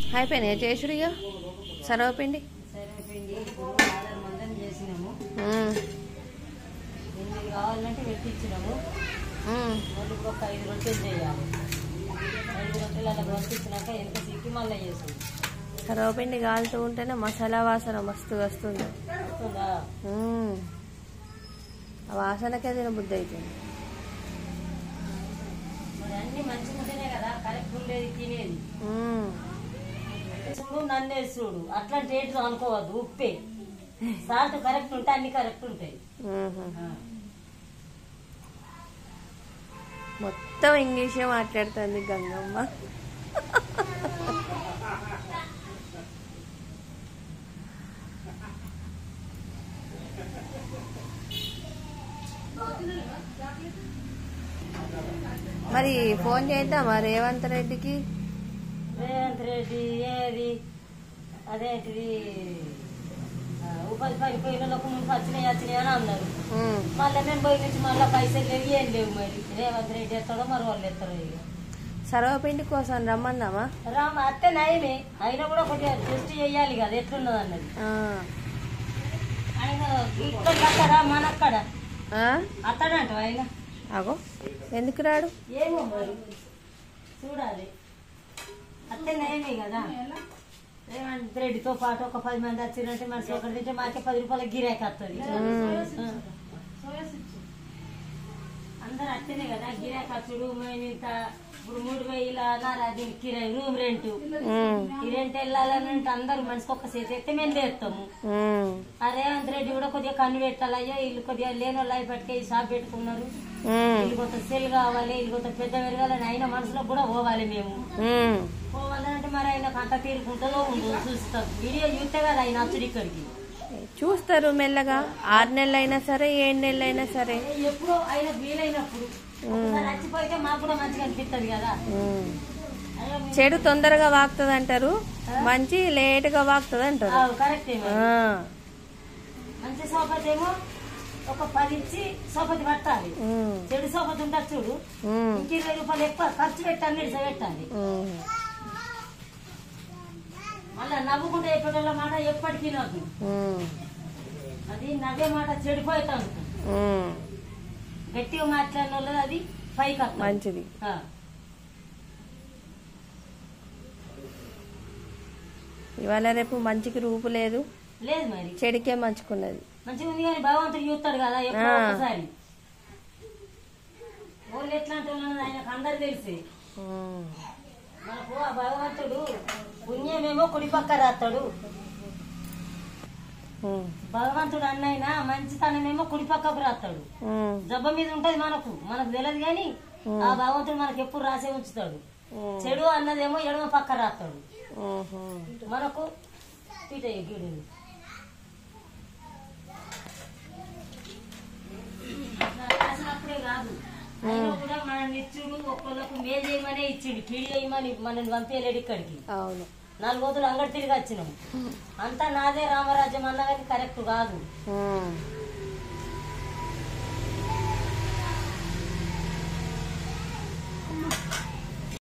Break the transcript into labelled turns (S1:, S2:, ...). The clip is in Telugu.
S1: అయిపోయినాయి చేసుడు ఇక సర్వపిండి
S2: మందం చేసినాము. ఎనిమిది కావాలంటే పెట్టించినాము. మళ్ళీ ఒక 5 రొట్టెలు చేయాలి. 5 రొట్టెలు అలా పంపించినాక ఎంత సిక్కి మళ్ళీ చేస్తుంది.
S1: సర్వపిండి కాలుతూ ఉంటేనే మసాలా వాసన మస్తుగా వస్తుంది. ఆ వాసనకే తినబుద్ధి అవుతుంది.
S2: మరి అన్ని మంచిగా ఉంటేనే కదా కరెక్ట్ ఉండేది తినేది. చూడు నన్నే చూడు అట్లాంటి రేట్లు అనుకోవద్దు. ఉప్పే సాల్ట్ కరెక్ట్ ఉంటే అన్ని కరెక్ట్ ఉంటాయి.
S1: మొత్తం ఇంగ్లీషే మాట్లాడుతుంది గంగమ్మ. మరి ఫోన్ చేద్దామా రేవంత్ రెడ్డికి?
S2: రేవంత్ రెడ్డి ఏది అదేంటిది ఉపాధి పని పోయినలకు ముందు వచ్చినాయి అని అన్నారు. మళ్ళీ మేము పోయి నుంచి మళ్ళీ పైసలు లేవు ఏం లేవు. మరి రేవంత్ రెడ్డి ఎత్తాడో మరి వాళ్ళు ఎత్తారో. ఇక
S1: సర్వపిండి కోసం రమ్మన్నామా?
S2: అత్తే నయమే అయినా కూడా కొద్దిగా టెస్ట్ చేయాలి కదా ఎట్లున్నది అన్నది. ఆయన ఇక్కడ మనక్కడ అత్తడంట ఆయన.
S1: అగో ఎందుకు రాడు
S2: ఏమో మరి చూడాలి. అత్తే నయమే కదా. రేవంత్ రెడ్డితో పాటు ఒక 10 మంది వచ్చిందంటే మనిషి ఒకటి తింటే మాకే 10 రూపాయల గిరాకీ వస్తుంది. అందరు అత్తనే కదా గిరాకీ వచ్చుడు. మేము ఇంత ఇప్పుడు 3000 దీనికి కిరాయి రూమ్ రెంట్. ఈ రెంట్ వెళ్ళాలని అందరు మనిషికి ఒక్క చేతి ఎత్తే మేము లేస్తాము. ఆ రేవంత్ రెడ్డి కూడా కొద్దిగా కన్ను పెట్టాలయ్యో వీళ్ళు కొద్దిగా లేని వాళ్ళు అవి పట్టుకే షాప్ పెట్టుకున్నారు. వీళ్ళు కొంత సెల్ కావాలి వీళ్ళు కొంత పెద్ద పెరగాలని అయిన మనసులో కూడా పోవాలి. మేము పోవాలంటే మరి ఆయనకు అంత తీరుకుంటుందో ఉండదు చూస్తాం. వీడియో చూస్తే కదా ఆయన వచ్చుడు ఇక్కడికి.
S1: చూస్తారు మెల్లగా 6 నెలలు అయినా సరే 7 నెలలు అయినా సరే
S2: ఎప్పుడో ఆయన వీలైనప్పుడు నచ్చిపోతే మాకు కూడా మంచిగా అనిపిస్తుంది కదా.
S1: చెడు తొందరగా వాకుతుంది అంటారు, మంచి లేట్ గా వాకుతుంది అంటారు.
S2: కరెక్ట్. మంచి సోపతి ఏమో ఒక 10 ఇచ్చి సోపతి పట్టాలి. చెడు సోపతి ఉంటారు చూడు ఇంక 20 రూపాయలు ఎక్కువ ఖర్చు పెట్టి అన్నిటి పెట్టాలి. మళ్ళా నవ్వుకుంటే చెప్పేటోళ్ళ మాట ఎప్పటికీ నాకు అది నవ్వే మాట చెడిపోతాను. గట్టిగా మాట్లాడిన వాళ్ళది అది పైకి
S1: మంచిది. ఇవాళ రేపు మంచికి రూపు లేదు
S2: లేదు మరి
S1: చెడికే మంచుకున్నది.
S2: మంచిగా ఉంది కానీ భగవంతుడు చూస్తాడు కదా ఎప్పుడో ఒకసారి. వాళ్ళు ఎట్లాంటి వాళ్ళని ఆయనకు అందరు తెలిసి మనకు ఆ భగవంతుడు పుణ్యమేమో కుడి పక్క రాస్తాడు. భగవంతుడు అన్నైనా మంచితనమేమో కుడి పక్కకు రాస్తాడు. జబ్బ మీద ఉంటది మనకు తెలియదు కానీ ఆ భగవంతుడు మనకు ఎప్పుడు రాసే ఉంచుతాడు. చెడు అన్నదేమో ఎడమ పక్క రాస్తాడు. మనకు గిడు రాసినప్పుడే కాదు ఆయన కూడా మన నిత్యుడు ఒక్కళ్ళకు మేలు చేయమనే ఇచ్చిండు. పీడి చేయమని మనల్ని పంపేయలేడు ఇక్కడికి. 4 రోజులు అంగడి తిరిగి వచ్చినాం. అంతా నాదే రామరాజ్యం అన్నగాని కరెక్ట్ కాదు.